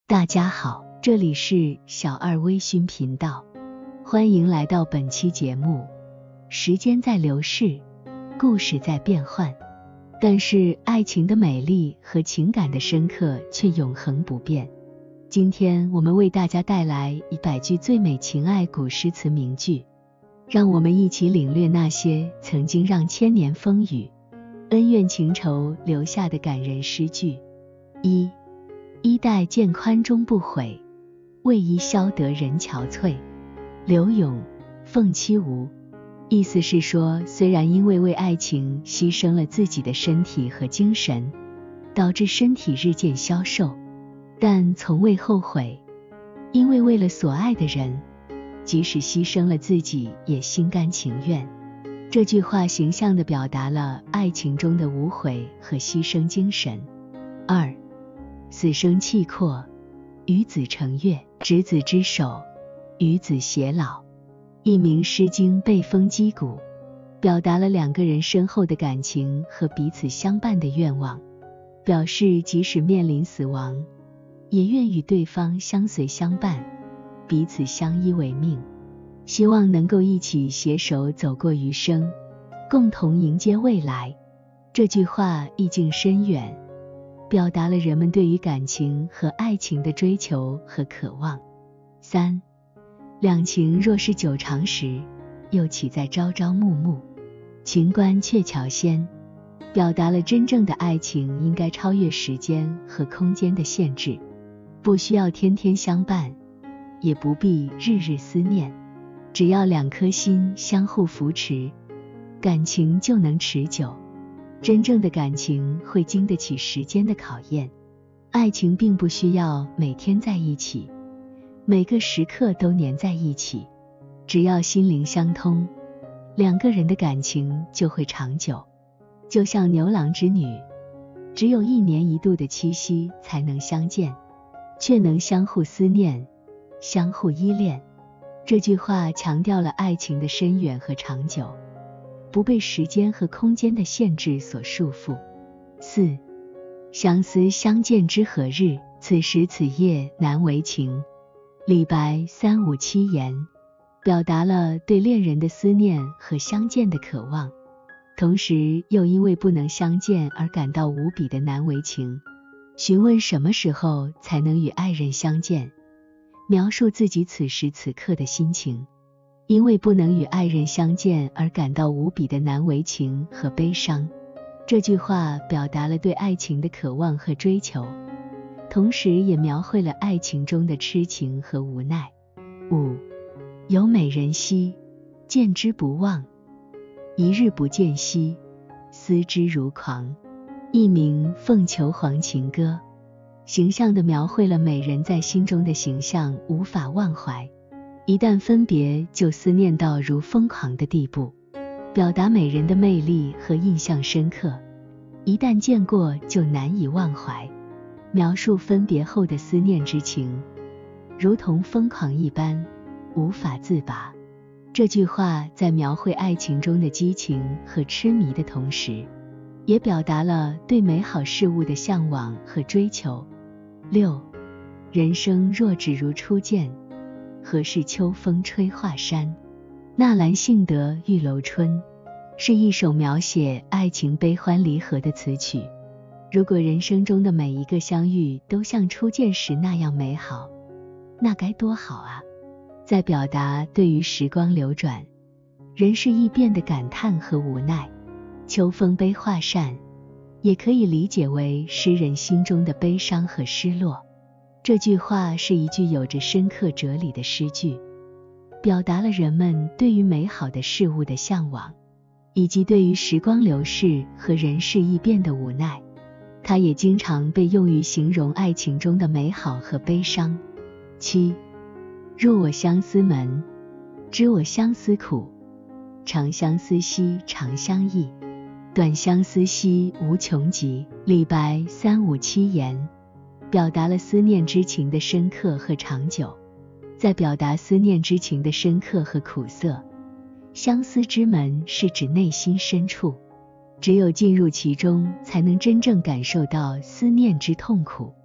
大家好，这里是小二微醺频道，欢迎来到本期节目。时间在流逝，故事在变换，但是爱情的美丽和情感的深刻却永恒不变。今天我们为大家带来100句最美情爱古诗词名句，让我们一起领略那些曾经让千年风雨、恩怨情仇留下的感人诗句。衣带渐宽终不悔，为伊消得人憔悴。柳永，凤栖梧。意思是说，虽然因为为爱情牺牲了自己的身体和精神，导致身体日渐消瘦，但从未后悔，因为为了所爱的人，即使牺牲了自己也心甘情愿。这句话形象地表达了爱情中的无悔和牺牲精神。2. 死生契阔，与子成悦，执子之手，与子偕老。一名《诗经》背风击鼓，表达了两个人深厚的感情和彼此相伴的愿望，表示即使面临死亡，也愿与对方相随相伴，彼此相依为命，希望能够一起携手走过余生，共同迎接未来。这句话意境深远，表达了人们对于感情和爱情的追求和渴望。3. 两情若是久长时，又岂在朝朝暮暮。情关鹊桥先，表达了真正的爱情应该超越时间和空间的限制，不需要天天相伴，也不必日日思念，只要两颗心相互扶持，感情就能持久。真正的感情会经得起时间的考验，爱情并不需要每天在一起，每个时刻都黏在一起，只要心灵相通，两个人的感情就会长久。就像牛郎织女，只有1年1度的七夕才能相见，却能相互思念，相互依恋。这句话强调了爱情的深远和长久，不被时间和空间的限制所束缚。4. 相思相见知何日，此时此夜难为情。李白357言，表达了对恋人的思念和相见的渴望，同时又因为不能相见而感到无比的难为情，询问什么时候才能与爱人相见，描述自己此时此刻的心情。因为不能与爱人相见而感到无比的难为情和悲伤，这句话表达了对爱情的渴望和追求，同时也描绘了爱情中的痴情和无奈。5. 有美人兮，见之不忘，一日不见兮，思之如狂。佚名《凤求凰情歌》，形象地描绘了美人在心中的形象无法忘怀，一旦分别就思念到如疯狂的地步，表达美人的魅力和印象深刻，一旦见过就难以忘怀，描述分别后的思念之情，如同疯狂一般，无法自拔。这句话在描绘爱情中的激情和痴迷的同时，也表达了对美好事物的向往和追求。6. 人生若只如初见，何事秋风吹画山。纳兰性德《玉楼春》是一首描写爱情悲欢离合的词曲。如果人生中的每一个相遇都像初见时那样美好，那该多好啊！在表达对于时光流转、人事易变的感叹和无奈。秋风悲画扇也可以理解为诗人心中的悲伤和失落。这句话是一句有着深刻哲理的诗句，表达了人们对于美好的事物的向往，以及对于时光流逝和人事易变的无奈。它也经常被用于形容爱情中的美好和悲伤。7. 入我相思门，知我相思苦，长相思兮长相忆，短相思兮无穷极。李白357言，表达了思念之情的深刻和长久。在表达思念之情的深刻和苦涩，相思之门是指内心深处，只有进入其中才能真正感受到思念之痛苦。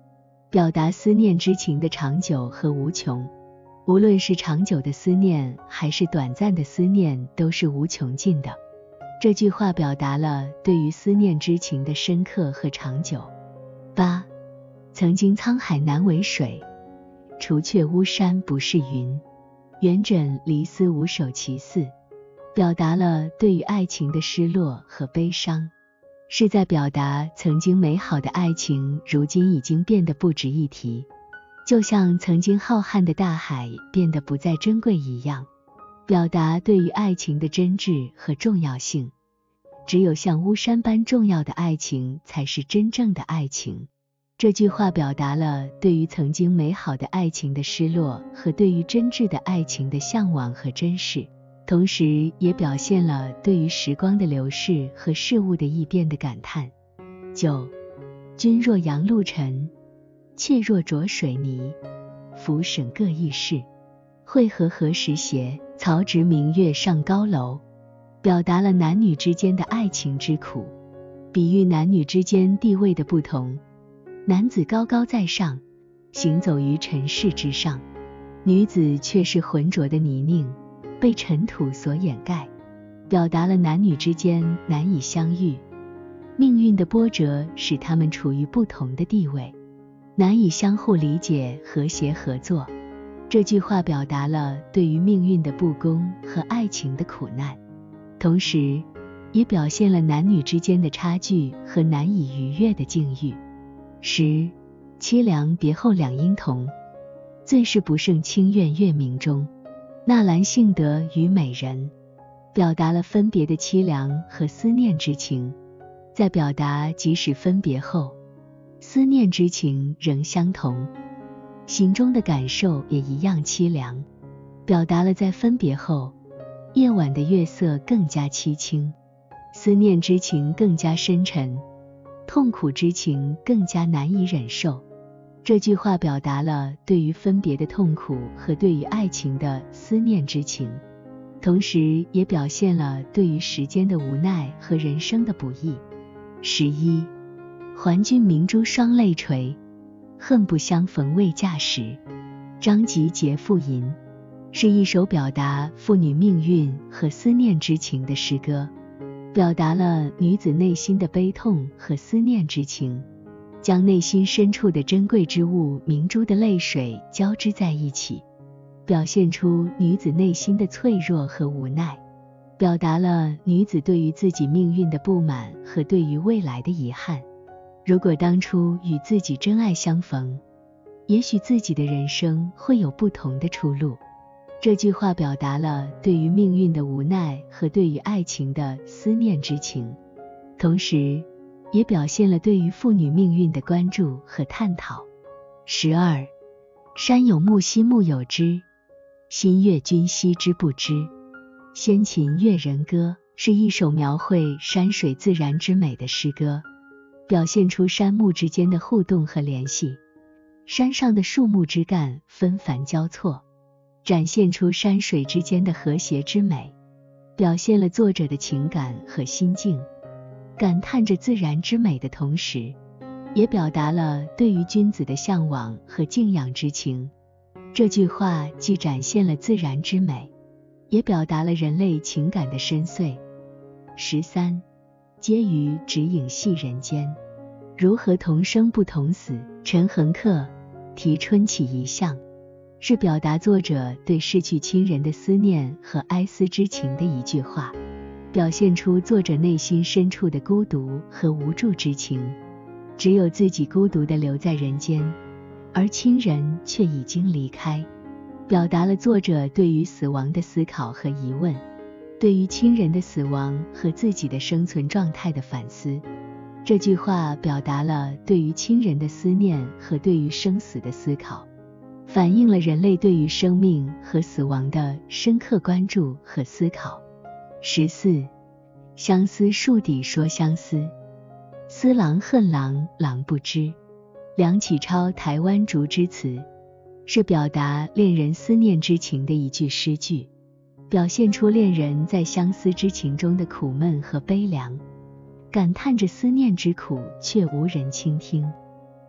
表达思念之情的长久和无穷。无论是长久的思念还是短暂的思念，都是无穷尽的。这句话表达了对于思念之情的深刻和长久。8. 曾经沧海难为水，除却巫山不是云。元稹离思五首其四，表达了对于爱情的失落和悲伤，是在表达曾经美好的爱情如今已经变得不值一提，就像曾经浩瀚的大海变得不再珍贵一样，表达对于爱情的真挚和重要性。只有像巫山般重要的爱情才是真正的爱情。这句话表达了对于曾经美好的爱情的失落和对于真挚的爱情的向往和珍视，同时也表现了对于时光的流逝和事物的易变的感叹。9. 君若杨露尘，妾若浊水泥，浮沈各异事。会合何时偕？曹植明月上高楼，表达了男女之间的爱情之苦，比喻男女之间地位的不同。男子高高在上，行走于尘世之上，女子却是浑浊的泥泞，被尘土所掩盖，表达了男女之间难以相遇，命运的波折使他们处于不同的地位，难以相互理解和谐合作。这句话表达了对于命运的不公和爱情的苦难，同时也表现了男女之间的差距和难以逾越的境遇。10. 凄凉别后两婴童，最是不胜清苑月明中。纳兰性德与美人，表达了分别的凄凉和思念之情，在表达即使分别后，思念之情仍相同，心中的感受也一样凄凉，表达了在分别后，夜晚的月色更加凄清，思念之情更加深沉，痛苦之情更加难以忍受。这句话表达了对于分别的痛苦和对于爱情的思念之情，同时也表现了对于时间的无奈和人生的不易。11. 还君明珠双泪垂，恨不相逢未嫁时。张籍结妇吟，是一首表达妇女命运和思念之情的诗歌，表达了女子内心的悲痛和思念之情，将内心深处的珍贵之物明珠的泪水交织在一起，表现出女子内心的脆弱和无奈，表达了女子对于自己命运的不满和对于未来的遗憾。如果当初与自己真爱相逢，也许自己的人生会有不同的出路。这句话表达了对于命运的无奈和对于爱情的思念之情，同时也表现了对于妇女命运的关注和探讨。12. 山有木兮木有枝，心悦君兮知不知。先秦越人歌是一首描绘山水自然之美的诗歌，表现出山木之间的互动和联系，山上的树木枝干纷繁交错，展现出山水之间的和谐之美，表现了作者的情感和心境，感叹着自然之美的同时，也表达了对于君子的向往和敬仰之情。这句话既展现了自然之美，也表达了人类情感的深邃。13. 嗟余指影戏人间，如何同生不同死。陈恒客题春起遗像，是表达作者对逝去亲人的思念和哀思之情的一句话，表现出作者内心深处的孤独和无助之情，只有自己孤独地留在人间，而亲人却已经离开，表达了作者对于死亡的思考和疑问，对于亲人的死亡和自己的生存状态的反思。这句话表达了对于亲人的思念和对于生死的思考，反映了人类对于生命和死亡的深刻关注和思考。14. 相思树底说相思，思郎恨郎郎不知。梁启超台湾竹枝词，是表达恋人思念之情的一句诗句，表现出恋人在相思之情中的苦闷和悲凉，感叹着思念之苦却无人倾听，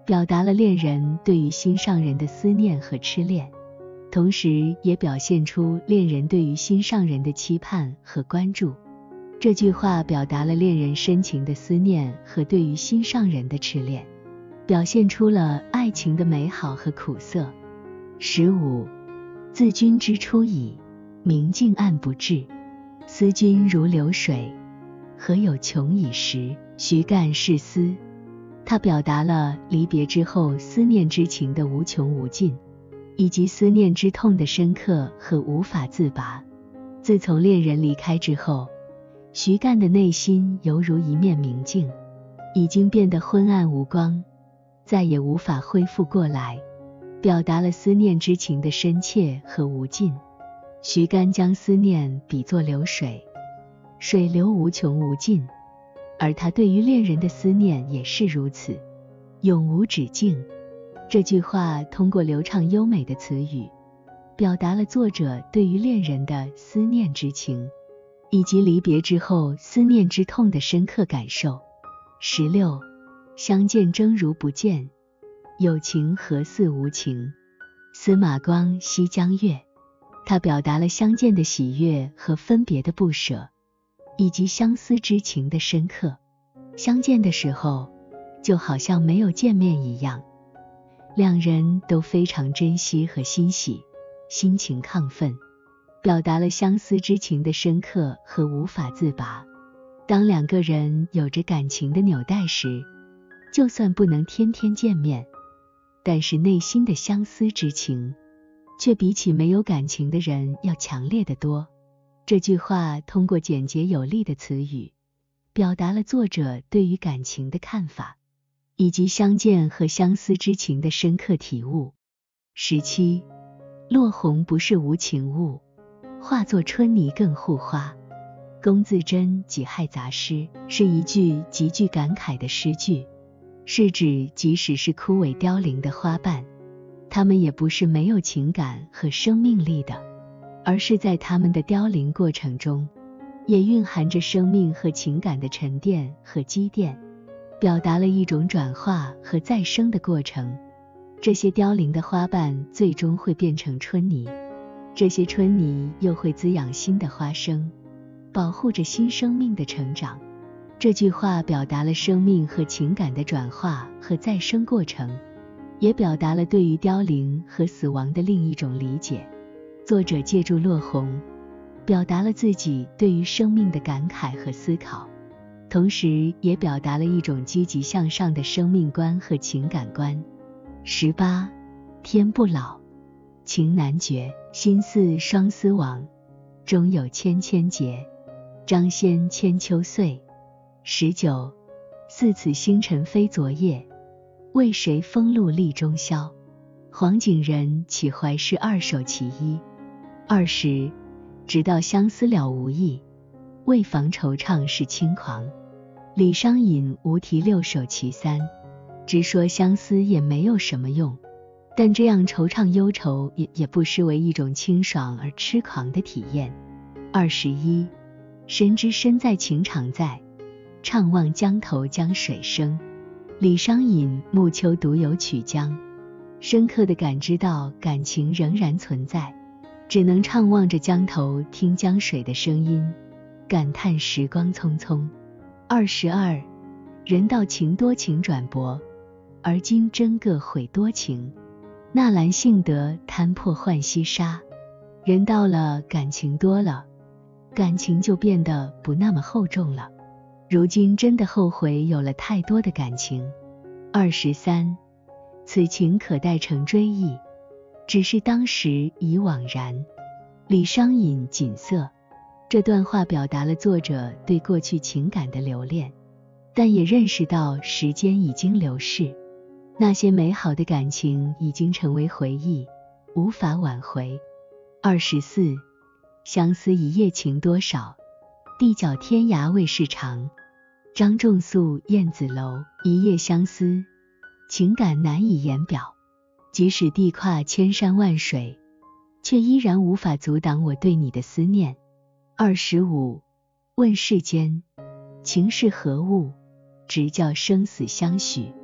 表达了恋人对于心上人的思念和痴恋，同时也表现出恋人对于心上人的期盼和关注。这句话表达了恋人深情的思念和对于心上人的痴恋，表现出了爱情的美好和苦涩。15. 自君之出矣，明镜暗不至，思君如流水，何有穷已时。徐干是思，它表达了离别之后思念之情的无穷无尽，以及思念之痛的深刻和无法自拔。自从恋人离开之后，徐干的内心犹如一面明镜，已经变得昏暗无光，再也无法恢复过来，表达了思念之情的深切和无尽。徐干将思念比作流水，水流无穷无尽，而他对于恋人的思念也是如此，永无止境。这句话通过流畅优美的词语，表达了作者对于恋人的思念之情，以及离别之后思念之痛的深刻感受。16. 相见争如不见，有情何似无情。司马光西江月，它表达了相见的喜悦和分别的不舍，以及相思之情的深刻。相见的时候，就好像没有见面一样，两人都非常珍惜和欣喜，心情亢奋，表达了相思之情的深刻和无法自拔。当两个人有着感情的纽带时，就算不能天天见面，但是内心的相思之情却比起没有感情的人要强烈得多。这句话通过简洁有力的词语，表达了作者对于感情的看法，以及相见和相思之情的深刻体悟。17. 落红不是无情物，化作春泥更护花。龚自珍己亥杂诗是一句极具感慨的诗句，是指即使是枯萎凋零的花瓣，它们也不是没有情感和生命力的，而是在它们的凋零过程中，也蕴含着生命和情感的沉淀和积淀，表达了一种转化和再生的过程。这些凋零的花瓣最终会变成春泥，这些春泥又会滋养新的花生，保护着新生命的成长。这句话表达了生命和情感的转化和再生过程，也表达了对于凋零和死亡的另一种理解。作者借助落红，表达了自己对于生命的感慨和思考，同时也表达了一种积极向上的生命观和情感观。18. 天不老，情难绝，心似双丝网，终有千千结，张先千秋岁。19. 似此星辰非昨夜，为谁风露立中宵。黄景仁起怀诗2首其一。20. 直到相思了无益，为防惆怅是轻狂。李商隐无题6首其3。直说相思也没有什么用，但这样惆怅忧愁也不失为一种清爽而痴狂的体验。21. 深知身在情场在，怅望江头江水声。李商隐暮秋独有曲江，深刻地感知到感情仍然存在，只能怅望着江头听江水的声音，感叹时光匆匆。22. 人道情多情转薄，而今真个悔多情。纳兰性德摊破浣溪沙。人到了，感情多了，感情就变得不那么厚重了。如今真的后悔有了太多的感情。23. 此情可待成追忆，只是当时已惘然。李商隐锦瑟。这段话表达了作者对过去情感的留恋，但也认识到时间已经流逝，那些美好的感情已经成为回忆，无法挽回。24. 相思一夜情多少，地角天涯未是长。张仲素燕子楼。一夜相思，情感难以言表，即使地跨千山万水，却依然无法阻挡我对你的思念。25. 问世间情是何物，直教生死相许。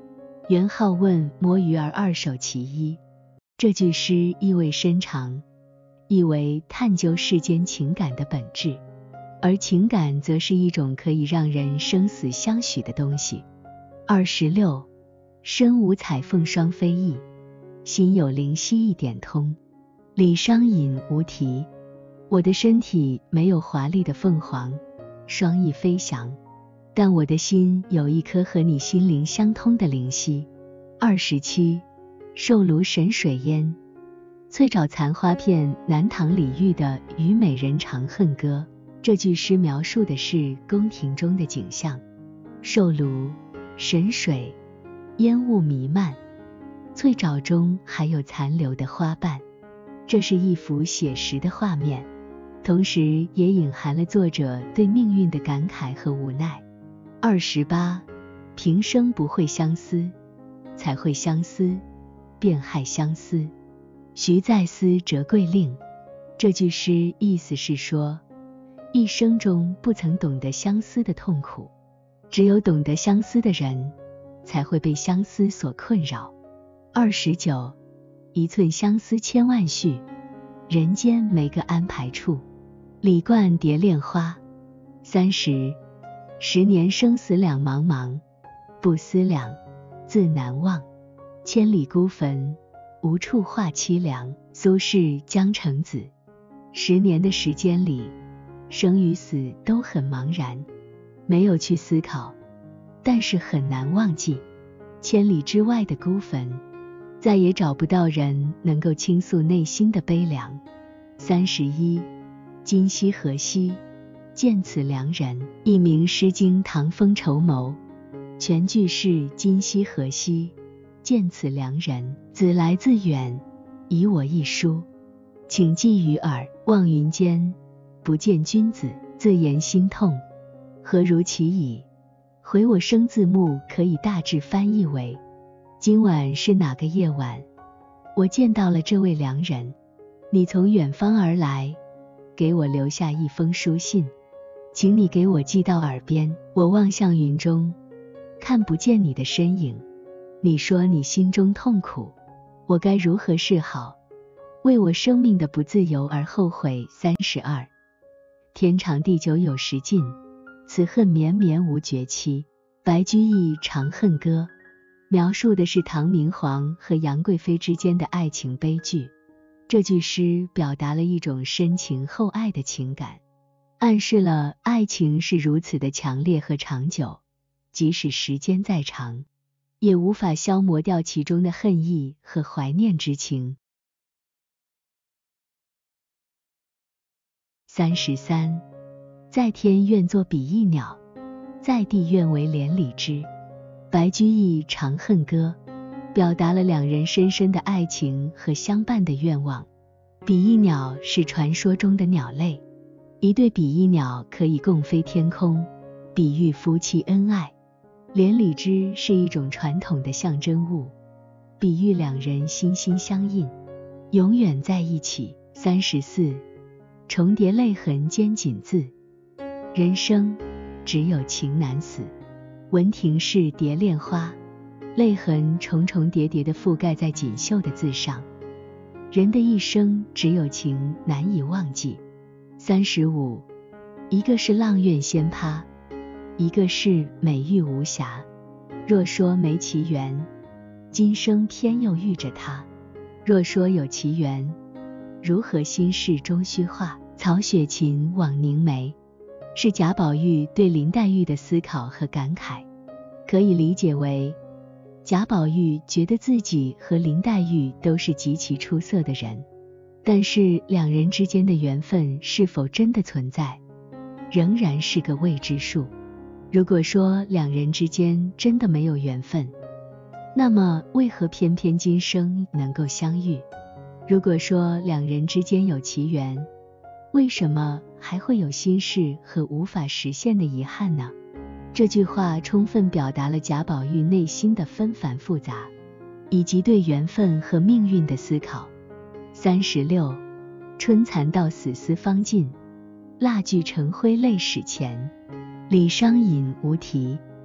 元好问摸鱼儿二首其一。这句诗意味深长，意为探究世间情感的本质，而情感则是一种可以让人生死相许的东西。26身无彩凤双飞翼，心有灵犀一点通。李商隐无题。我的身体没有华丽的凤凰，双翼飞翔，但我的心有一颗和你心灵相通的灵犀。27受炉神水烟，翠沼残花片。南唐李煜的《虞美人长恨歌》，这句诗描述的是宫廷中的景象，受炉、神水、烟雾弥漫，翠沼中还有残留的花瓣，这是一幅写实的画面，同时也隐含了作者对命运的感慨和无奈。28平生不会相思，才会相思，便害相思。徐再思折桂令。这句诗意思是说，一生中不曾懂得相思的痛苦，只有懂得相思的人，才会被相思所困扰。29一寸相思千万绪，人间没个安排处。李冠蝶恋花。30十年生死两茫茫，不思量，自难忘。千里孤坟，无处话凄凉。苏轼江城子。10年的时间里，生与死都很茫然，没有去思考，但是很难忘记。千里之外的孤坟，再也找不到人能够倾诉内心的悲凉。31今夕何夕，见此良人。一名《诗经·唐风绸缪》，全句是今夕何夕，见此良人。子来自远，以我一书，请寄予耳。望云间，不见君子，自言心痛，何如其已？回我生字幕可以大致翻译为：今晚是哪个夜晚，我见到了这位良人，你从远方而来，给我留下一封书信，请你给我寄到耳边。我望向云中，看不见你的身影，你说你心中痛苦，我该如何是好？为我生命的不自由而后悔。32天长地久有时尽，此恨绵绵无绝期。白居易《长恨歌》描述的是唐明皇和杨贵妃之间的爱情悲剧。这句诗表达了一种深情厚爱的情感，暗示了爱情是如此的强烈和长久，即使时间再长，也无法消磨掉其中的恨意和怀念之情。33在天愿作比翼鸟，在地愿为连理枝。白居易《长恨歌》表达了两人深深的爱情和相伴的愿望。比翼鸟是传说中的鸟类，一对比翼鸟可以共飞天空，比喻夫妻恩爱。连理枝是一种传统的象征物，比喻两人心心相印，永远在一起。34重叠泪痕兼锦字。人生只有情难死。闻亭式蝶恋花，泪痕重重叠叠地覆盖在锦绣的字上。人的一生只有情难以忘记。35一个是阆苑仙葩，一个是美玉无瑕。若说没奇缘，今生偏又遇着他；若说有奇缘，如何心事终虚化。曹雪芹枉凝眉，是贾宝玉对林黛玉的思考和感慨，可以理解为贾宝玉觉得自己和林黛玉都是极其出色的人，但是两人之间的缘分是否真的存在，仍然是个未知数。如果说两人之间真的没有缘分，那么为何偏偏今生能够相遇？如果说两人之间有奇缘，为什么还会有心事和无法实现的遗憾呢？这句话充分表达了贾宝玉内心的纷繁复杂，以及对缘分和命运的思考。36春蚕到死丝方尽，蜡炬成灰泪始前。李商隐无题。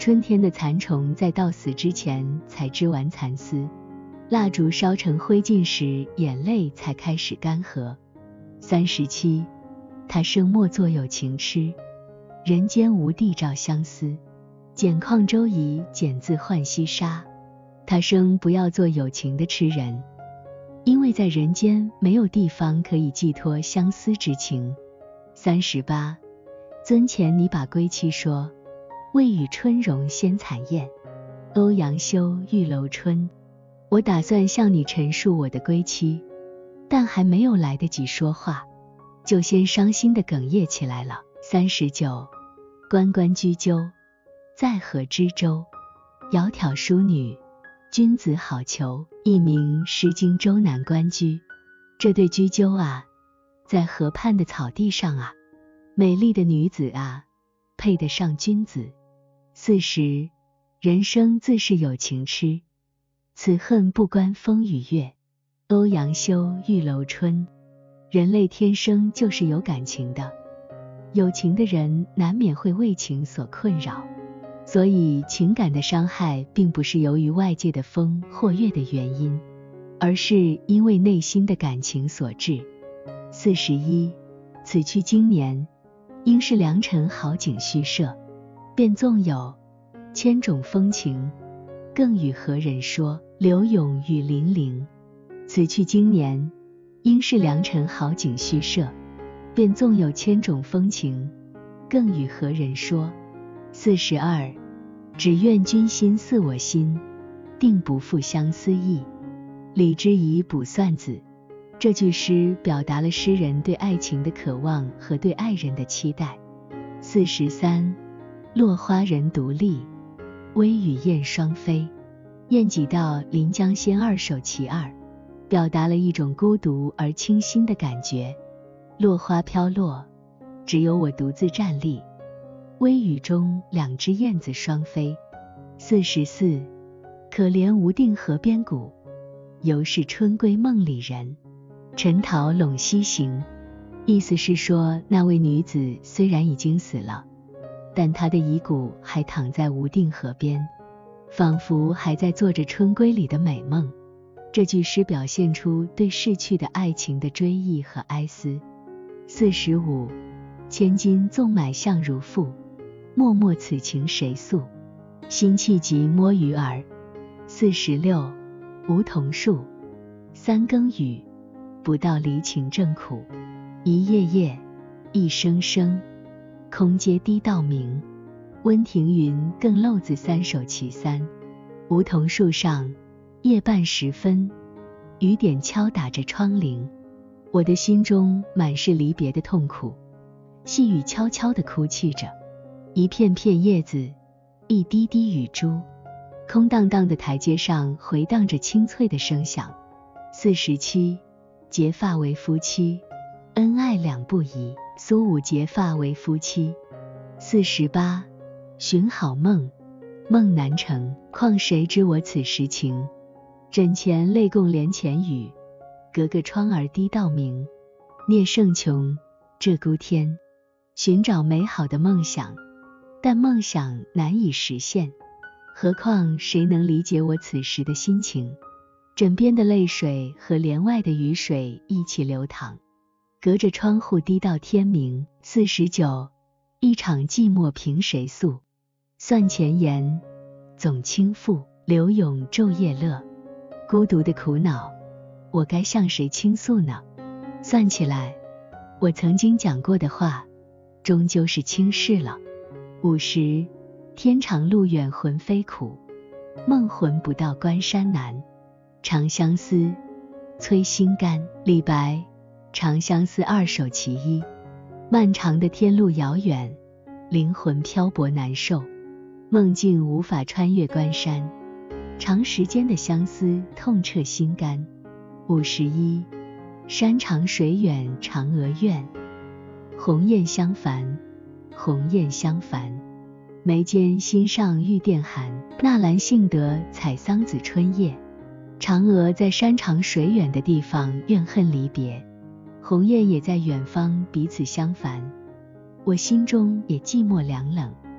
春天的蚕虫在到死之前才织完蚕丝，蜡烛烧成灰烬时，眼泪才开始干涸。37，他生莫作有情痴，人间无地照相思。简况周夷简字浣溪沙。他生不要做有情的痴人，因为在人间没有地方可以寄托相思之情。38，尊前拟把归期说，未与春容先惨燕。欧阳修玉楼春。我打算向你陈述我的归期，但还没有来得及说话，就先伤心地哽咽起来了。39，关关雎鸠，在河之洲。窈窕淑女，君子好逑。一名《诗经·周南关雎》。这对雎鸠啊，在河畔的草地上啊，美丽的女子啊，配得上君子。40，人生自是有情痴，此恨不关风与月。欧阳修玉楼春。人类天生就是有感情的，有情的人难免会为情所困扰，所以情感的伤害并不是由于外界的风或月的原因，而是因为内心的感情所致。41，此去经年，应是良辰好景虚设，便纵有千种风情，更与何人说。柳永与零陵。此去经年，应是良辰好景虚设，便纵有千种风情，更与何人说。42，只愿君心似我心，定不负相思意。李之仪卜算子。这句诗表达了诗人对爱情的渴望和对爱人的期待。43，落花人独立，微雨燕双飞。晏几道《临江仙二首其二》，表达了一种孤独而清新的感觉。落花飘落，只有我独自站立，微雨中两只燕子双飞。44，可怜无定河边骨，犹是春归梦里人。陈桃陇西行。意思是说，那位女子虽然已经死了，但她的遗骨还躺在无定河边，仿佛还在做着春归里的美梦。这句诗表现出对逝去的爱情的追忆和哀思。45，千金纵买相如赋，脉脉此情谁诉？辛弃疾摸鱼儿。46，梧桐树，三更雨，不到离情正苦。一夜夜，一声声，空阶低道明。温庭筠更漏子三首其三。梧桐树上，夜半时分，雨点敲打着窗棂。我的心中满是离别的痛苦，细雨悄悄地哭泣着，一片片叶子，一滴滴雨珠，空荡荡的台阶上回荡着清脆的声响。47，结发为夫妻，恩爱两不疑。苏武结发为夫妻。48，寻好梦，梦难成，况谁知我此时情？枕前泪共帘前雨，隔个窗儿滴到明。聂胜琼，鹧鸪天。寻找美好的梦想，但梦想难以实现，何况谁能理解我此时的心情？枕边的泪水和帘外的雨水一起流淌，隔着窗户滴到天明。49，一场寂寞凭谁诉？算前言，总倾覆。柳永昼夜乐。孤独的苦恼，我该向谁倾诉呢？算起来，我曾经讲过的话，终究是轻视了。50，天长路远魂飞苦，梦魂不到关山难。长相思，催心肝。李白，长相思二首其一。漫长的天路遥远，灵魂漂泊难受，梦境无法穿越关山，长时间的相思痛彻心肝。51，山长水远嫦娥怨，鸿雁相烦，鸿雁相烦。眉间心上玉电寒，纳兰性德采桑子春夜。嫦娥在山长水远的地方怨恨离别，鸿雁也在远方彼此相烦，我心中也寂寞凉冷，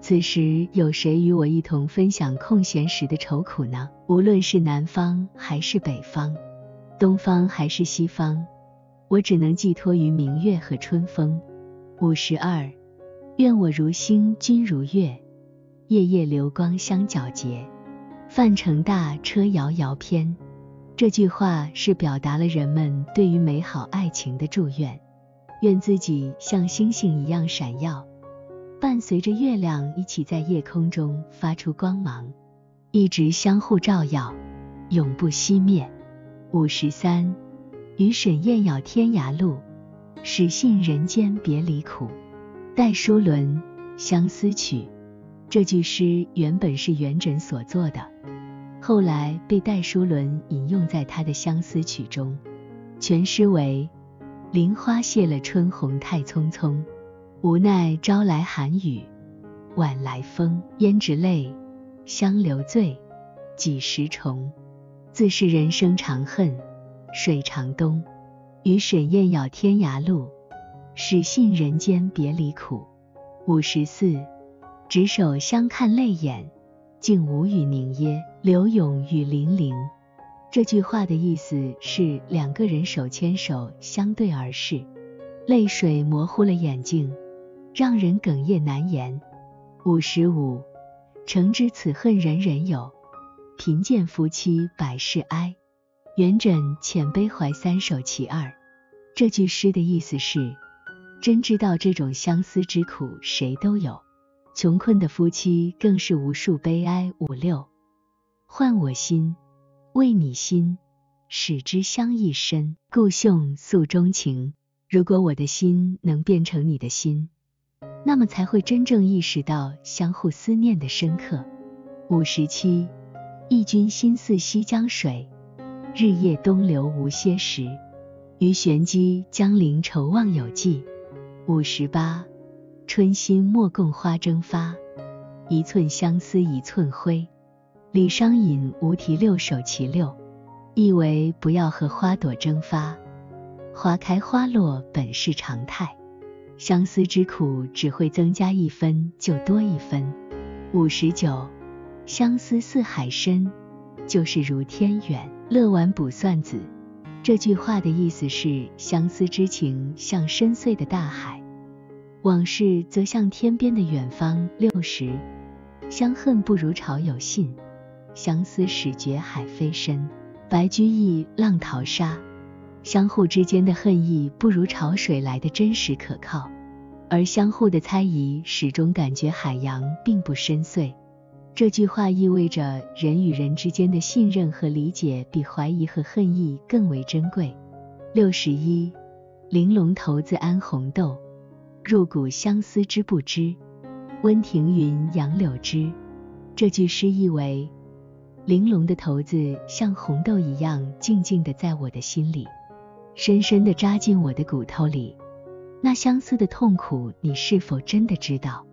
此时有谁与我一同分享空闲时的愁苦呢？无论是南方还是北方，东方还是西方，我只能寄托于明月和春风。52，愿我如星君如月，夜夜流光相皎洁，范成大车遥遥偏。这句话是表达了人们对于美好爱情的祝愿，愿自己像星星一样闪耀，伴随着月亮一起在夜空中发出光芒，一直相互照耀，永不熄灭。53，与沈燕咬天涯路，始信人间别离苦。戴叔伦《相思曲》。这句诗原本是元稹所作的，后来被戴叔伦引用在他的《相思曲》中。全诗为：林花谢了春红太匆匆，无奈朝来寒雨晚来风。胭脂泪，香留醉，几时重？自是人生长恨水长东。与沈燕咬天涯路，始信人间别离苦。54，执手相看泪眼，竟无语凝噎，柳永雨霖铃。这句话的意思是两个人手牵手相对而视，泪水模糊了眼睛，让人哽咽难言。55，诚知此恨人人有，贫贱夫妻百事哀。元稹《遣悲怀三首其二》。这句诗的意思是，真知道这种相思之苦谁都有，穷困的夫妻更是无数悲哀。56，换我心，为你心，使之相益深。顾兄诉衷情。如果我的心能变成你的心，那么才会真正意识到相互思念的深刻。57，忆君心似西江水，日夜东流无歇时。于玄机江陵愁望有寄。58，春心莫共花争发，一寸相思一寸灰。李商隐无题六首其六。意为不要和花朵争发，花开花落本是常态，相思之苦只会增加一分就多一分。59，相思似海深，就是如天远。乐完卜算子。这句话的意思是，相思之情像深邃的大海，往事则像天边的远方。60，相恨不如潮有信，相思始觉海非深。白居易《浪淘沙》。相互之间的恨意不如潮水来的真实可靠，而相互的猜疑始终感觉海洋并不深邃。这句话意味着人与人之间的信任和理解比怀疑和恨意更为珍贵。61，玲珑骰子安红豆，入骨相思之不知，温庭筠杨柳枝。这句诗意为，玲珑的骰子像红豆一样静静地在我的心里，深深地扎进我的骨头里，那相思的痛苦你是否真的知道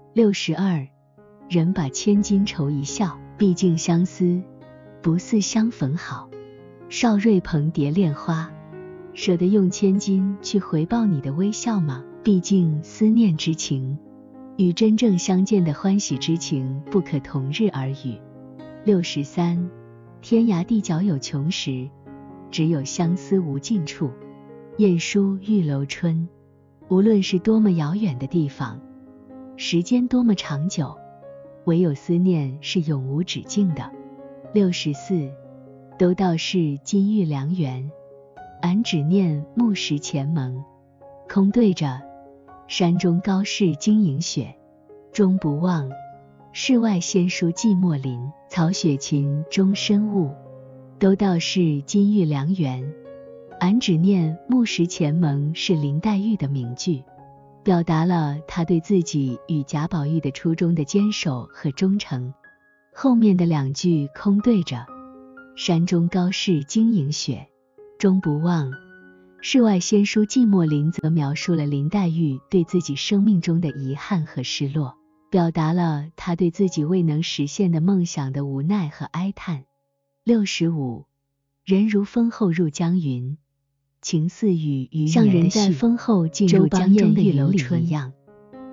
？62，人把千金愁一笑，毕竟相思不似相逢好。邵瑞鹏蝶恋花。舍得用千金去回报你的微笑吗？毕竟思念之情与真正相见的欢喜之情不可同日而语。63，天涯地角有穷时，只有相思无尽处。晏殊《玉楼春》。无论是多么遥远的地方，时间多么长久，唯有思念是永无止境的。64，都道是金玉良缘，俺只念暮时前盟。空对着山中高士晶莹雪，终不忘世外仙姝寂寞林。曹雪芹终身悟，都道是金玉良缘，俺只念暮时前盟是林黛玉的名句，表达了他对自己与贾宝玉的初衷的坚守和忠诚。后面的两句空对着山中高士晶莹雪，终不忘世外仙姝寂寞林，则描述了林黛玉对自己生命中的遗憾和失落，表达了她对自己未能实现的梦想的无奈和哀叹。65，人如风后入江云，情似雨于像人在风后进入江中的玉楼春一样，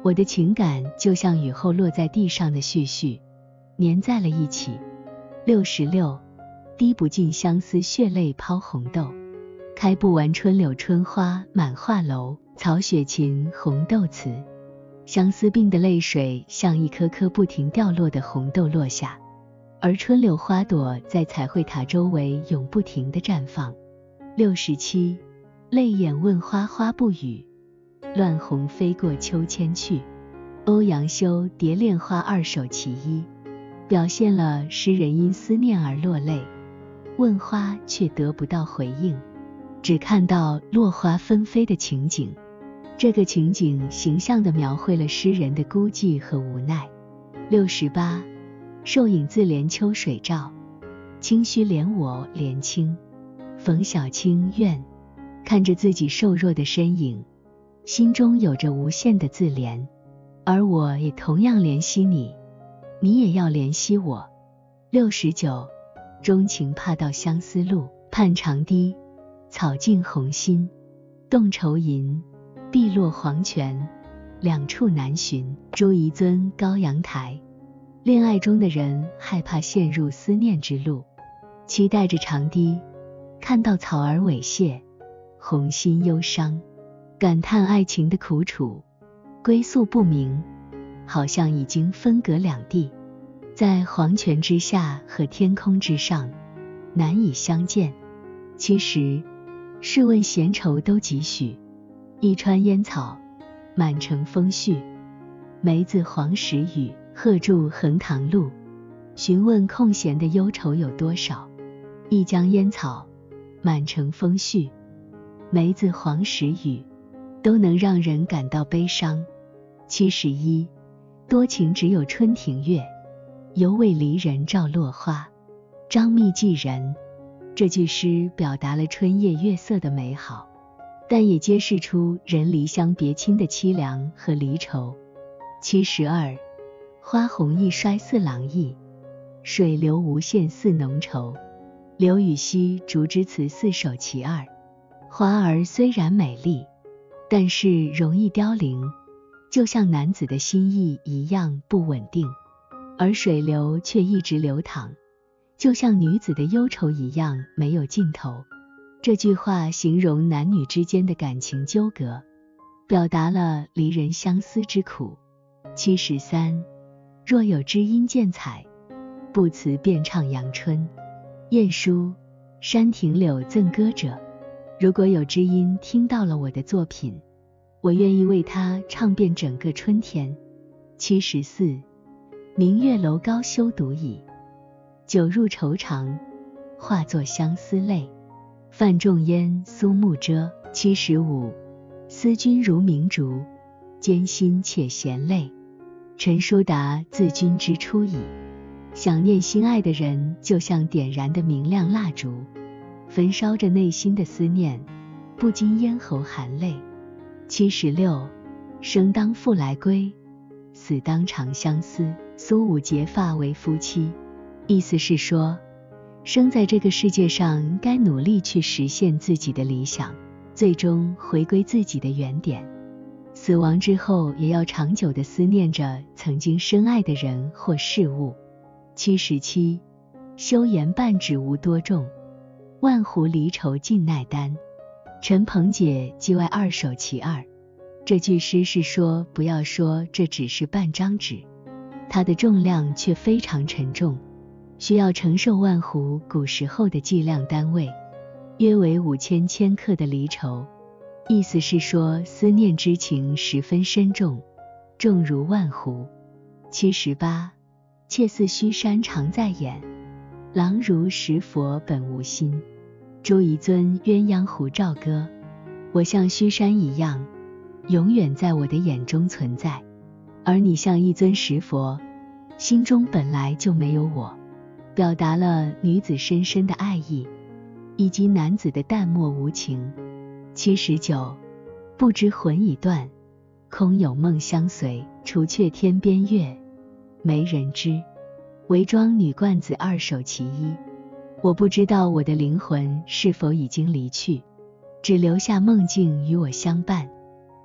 我的情感就像雨后落在地上的絮絮，粘在了一起。66，滴不尽相思血泪抛红豆，开不完春柳春花满画楼。曹雪芹红豆词。相思病的泪水像一颗颗不停掉落的红豆落下，而春柳花朵在彩绘塔周围永不停地绽放。67，泪眼问花花不语，乱红飞过秋千去。欧阳修《蝶恋花二首其一》表现了诗人因思念而落泪，问花却得不到回应，只看到落花纷飞的情景。这个情景形象地描绘了诗人的孤寂和无奈。68，瘦影自怜秋水照，清虚怜我怜清。冯小青愿看着自己瘦弱的身影，心中有着无限的自怜，而我也同样怜惜你，你也要怜惜我。69，钟情怕到相思路，盼长堤，草尽红心。动愁吟，碧落黄泉，两处难寻。朱彝尊《高阳台》。恋爱中的人害怕陷入思念之路，期待着长堤，看到草儿猥亵，红心忧伤，感叹爱情的苦楚，归宿不明，好像已经分隔两地，在黄泉之下和天空之上，难以相见。70，试问闲愁都几许，一川烟草，满城风絮。梅子黄时雨，鹤住横塘路。询问空闲的忧愁有多少，一江烟草，满城风絮，梅子黄时雨，都能让人感到悲伤。71，多情只有春庭月，犹为离人照落花。张密寄人。这句诗表达了春夜月色的美好，但也揭示出人离乡别亲的凄凉和离愁。72，花红易衰似朗逸，水流无限似浓稠。刘禹锡《竹枝词4首其二。花儿虽然美丽，但是容易凋零，就像男子的心意一样不稳定，而水流却一直流淌，就像女子的忧愁一样没有尽头。这句话形容男女之间的感情纠葛，表达了离人相思之苦。73，若有知音见采，不辞便唱阳春。晏殊《山亭柳赠歌者》。如果有知音听到了我的作品，我愿意为他唱遍整个春天。74，明月楼高休独倚，酒入愁肠，化作相思泪。范仲淹《苏幕遮》。75，思君如明烛，艰辛且嫌累。陈叔达《自君之初矣》。想念心爱的人，就像点燃的明亮蜡烛，焚烧着内心的思念，不禁咽喉含泪。76，生当复来归，死当长相思。苏武结发为夫妻。意思是说，生在这个世界上该努力去实现自己的理想，最终回归自己的原点。死亡之后也要长久地思念着曾经深爱的人或事物。77，修言半指无多重，万壶离愁尽奈丹。陈鹏姐《寄外2首其二。这句诗是说，不要说这只是半张纸，它的重量却非常沉重，需要承受万壶古时候的计量单位，约为5000千克的离愁。意思是说，思念之情十分深重，重如万壶。78，妾似虚山常在眼，郎如石佛本无心。朱彝尊《鸳鸯湖棹歌》。我像虚山一样，永远在我的眼中存在，而你像一尊石佛，心中本来就没有我，表达了女子深深的爱意，以及男子的淡漠无情。79，不知魂已断，空有梦相随。除却天边月，没人知。韦庄女冠子2首其一。我不知道我的灵魂是否已经离去，只留下梦境与我相伴。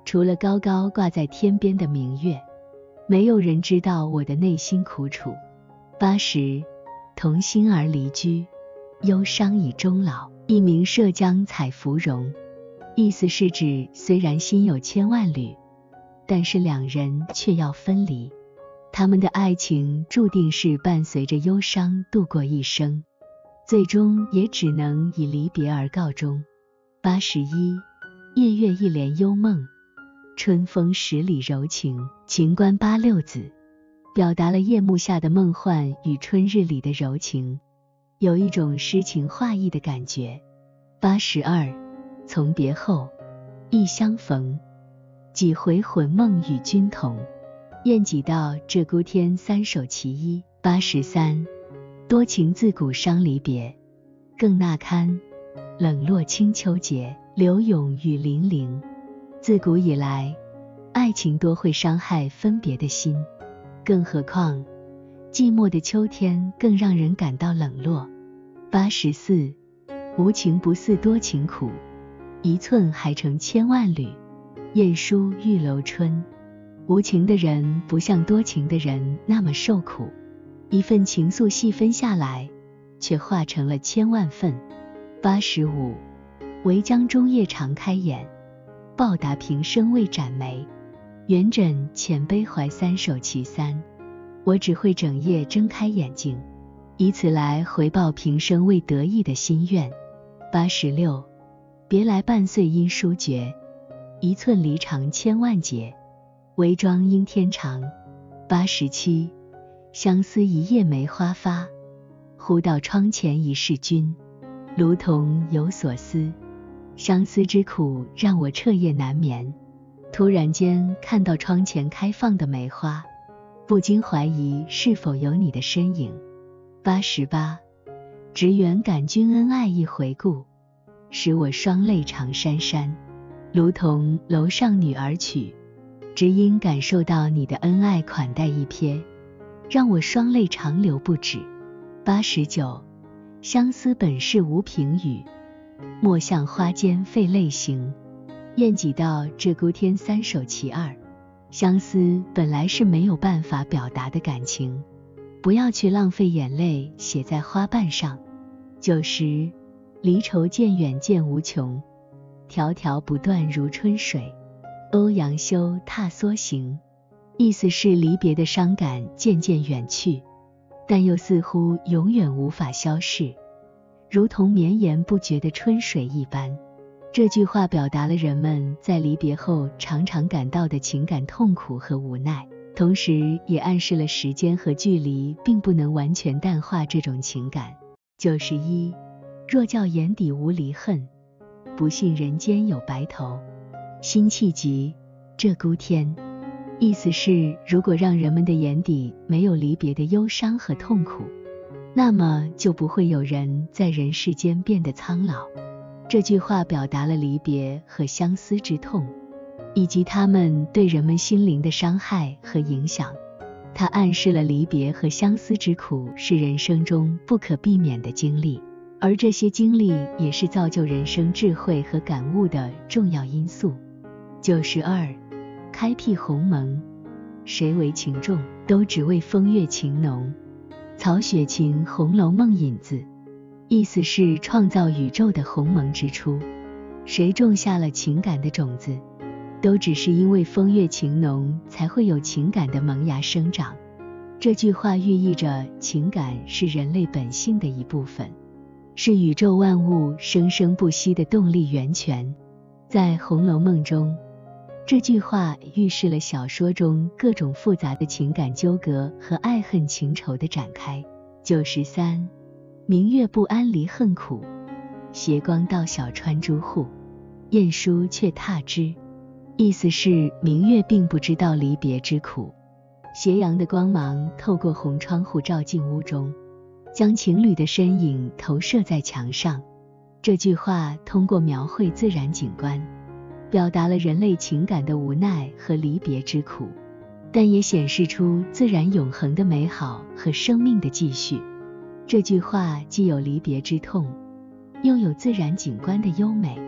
除了高高挂在天边的明月，没有人知道我的内心苦楚。80同心而离居，忧伤以终老。一名涉江采芙蓉，意思是指虽然心有千万缕，但是两人却要分离，他们的爱情注定是伴随着忧伤度过一生，最终也只能以离别而告终。81夜月一帘幽梦，春风十里柔情。情观八六子，表达了夜幕下的梦幻与春日里的柔情，有一种诗情画意的感觉。82从别后，忆相逢，几回魂梦与君同。晏几道鹧鸪天三首其一。83多情自古伤离别，更那堪冷落清秋节。柳永雨霖铃。自古以来，爱情多会伤害分别的心，更何况寂寞的秋天更让人感到冷落。84无情不似多情苦，一寸还成千万缕。晏殊玉楼春。无情的人不像多情的人那么受苦，一份情愫细分下来，却化成了千万份。85唯将终夜长开眼，报答平生未展眉。元稹遣悲怀三首其三。我只会整夜睁开眼睛，以此来回报平生未得意的心愿。86别来半岁因疏绝，一寸离长千万结。韦庄应天长。87相思一夜梅花发，忽到窗前已是君。卢仝有所思，相思之苦让我彻夜难眠。突然间看到窗前开放的梅花，不禁怀疑是否有你的身影。88只缘感君恩爱一回顾，使我双泪长潸潸。卢仝楼上女儿曲。只因感受到你的恩爱款待一瞥，让我双泪长流不止。89相思本是无凭语，莫向花间费泪行。晏几道鹧鸪天三首其二。相思本来是没有办法表达的感情，不要去浪费眼泪写在花瓣上。90离愁渐远渐无穷，条条不断如春水。欧阳修踏梭行。意思是离别的伤感渐渐远去，但又似乎永远无法消逝，如同绵延不绝的春水一般。这句话表达了人们在离别后常常感到的情感痛苦和无奈，同时也暗示了时间和距离并不能完全淡化这种情感。91若教眼底无离恨，不信人间有白头。辛弃疾鹧鸪天。意思是如果让人们的眼底没有离别的忧伤和痛苦，那么就不会有人在人世间变得苍老。这句话表达了离别和相思之痛，以及他们对人们心灵的伤害和影响。它暗示了离别和相思之苦是人生中不可避免的经历，而这些经历也是造就人生智慧和感悟的重要因素。92开辟鸿蒙，谁为情重，都只为风月情浓。曹雪芹《红楼梦》引子，意思是创造宇宙的鸿蒙之初，谁种下了情感的种子，都只是因为风月情浓才会有情感的萌芽生长。这句话寓意着情感是人类本性的一部分，是宇宙万物生生不息的动力源泉。在《红楼梦》中，这句话预示了小说中各种复杂的情感纠葛和爱恨情仇的展开。93明月不谙离恨苦，斜光到晓穿朱户。晏殊却踏之。意思是明月并不知道离别之苦，斜阳的光芒透过红窗户照进屋中，将情侣的身影投射在墙上。这句话通过描绘自然景观，表达了人类情感的无奈和离别之苦，但也显示出自然永恒的美好和生命的继续。这句话既有离别之痛，又有自然景观的优美，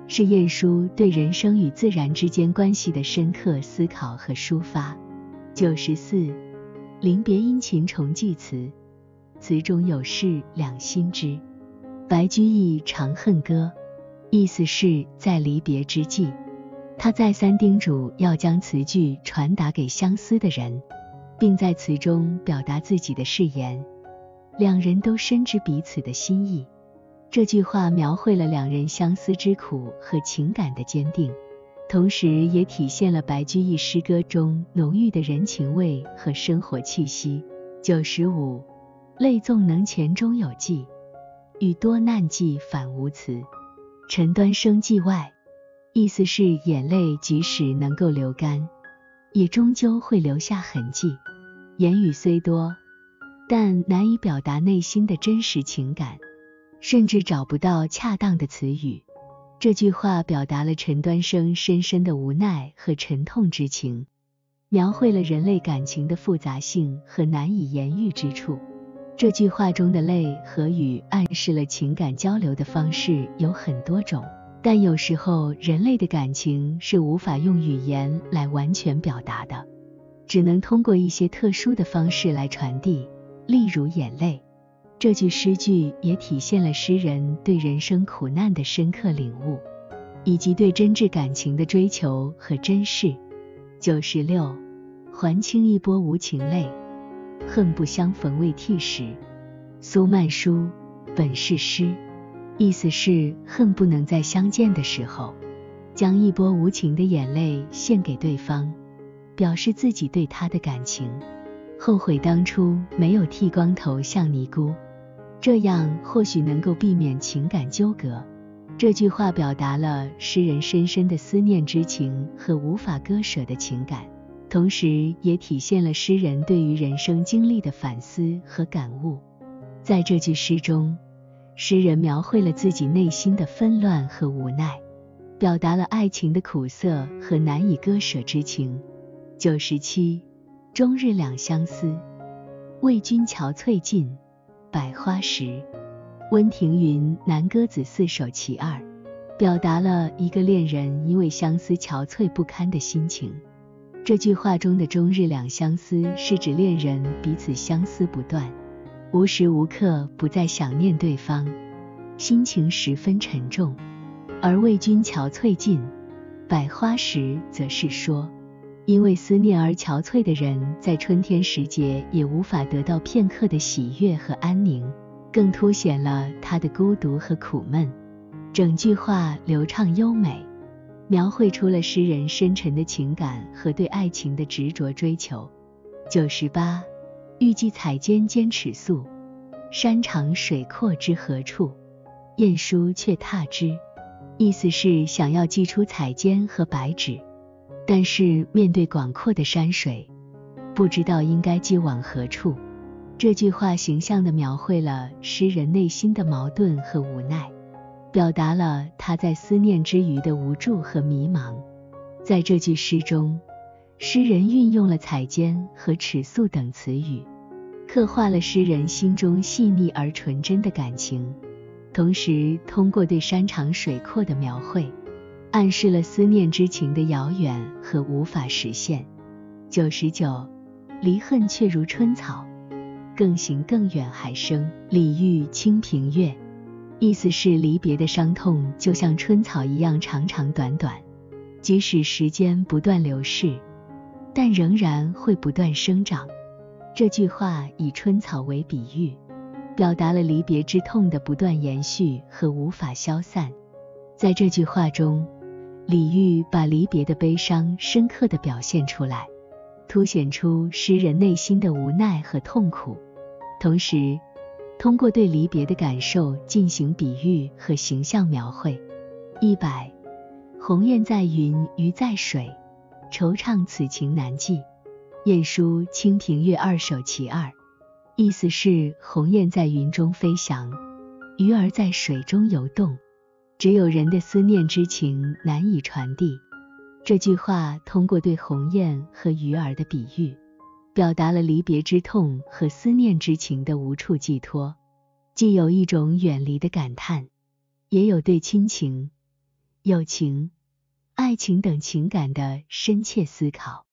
是晏殊对人生与自然之间关系的深刻思考和抒发。94. 临别殷勤重寄词，词中有事两心知。白居易《长恨歌》，意思是在离别之际，他再三叮嘱要将词句传达给相思的人，并在词中表达自己的誓言，两人都深知彼此的心意。这句话描绘了两人相思之苦和情感的坚定，同时也体现了白居易诗歌中浓郁的人情味和生活气息。95. 泪纵能前中有寄，遇多难寄反无词。陈端生寄外，意思是眼泪即使能够流干，也终究会留下痕迹。言语虽多，但难以表达内心的真实情感，甚至找不到恰当的词语。这句话表达了陈端生深深的无奈和沉痛之情，描绘了人类感情的复杂性和难以言喻之处。这句话中的泪和雨暗示了情感交流的方式有很多种，但有时候人类的感情是无法用语言来完全表达的，只能通过一些特殊的方式来传递，例如眼泪。这句诗句也体现了诗人对人生苦难的深刻领悟，以及对真挚感情的追求和珍视。96. 还倾一波无情泪，恨不相逢未替时。苏曼殊本是诗，意思是恨不能在相见的时候，将一波无情的眼泪献给对方，表示自己对他的感情，后悔当初没有剃光头像尼姑，这样或许能够避免情感纠葛。这句话表达了诗人深深的思念之情和无法割舍的情感，同时也体现了诗人对于人生经历的反思和感悟。在这句诗中，诗人描绘了自己内心的纷乱和无奈，表达了爱情的苦涩和难以割舍之情。97. 终日两相思，为君憔悴尽，百花时。温庭筠《南歌子4首其二》，表达了一个恋人因为相思憔悴不堪的心情。这句话中的终日两相思是指恋人彼此相思不断，无时无刻不在想念对方，心情十分沉重。而为君憔悴尽，百花时则是说，因为思念而憔悴的人在春天时节也无法得到片刻的喜悦和安宁，更凸显了他的孤独和苦闷。整句话流畅优美，描绘出了诗人深沉的情感和对爱情的执着追求。98. 欲寄彩笺兼尺素，山长水阔知何处。晏殊却踏之，意思是想要寄出彩笺和白纸，但是面对广阔的山水，不知道应该寄往何处。这句话形象地描绘了诗人内心的矛盾和无奈，表达了他在思念之余的无助和迷茫。在这句诗中，诗人运用了彩笺和尺素等词语，刻画了诗人心中细腻而纯真的感情，同时通过对山长水阔的描绘，暗示了思念之情的遥远和无法实现。99. 离恨却如春草，更行更远还生。李煜《清平乐》，意思是离别的伤痛就像春草一样长长短短，即使时间不断流逝，但仍然会不断生长。这句话以春草为比喻，表达了离别之痛的不断延续和无法消散。在这句话中，李煜把离别的悲伤深刻地表现出来，凸显出诗人内心的无奈和痛苦，同时通过对离别的感受进行比喻和形象描绘。100. 鸿雁在云鱼在水，惆怅此情难寄。晏殊《清平乐2首其二》，意思是鸿雁在云中飞翔，鱼儿在水中游动，只有人的思念之情难以传递。这句话通过对鸿雁和鱼儿的比喻，表达了离别之痛和思念之情的无处寄托，既有一种远离的感叹，也有对亲情、 友情、爱情等情感的深切思考。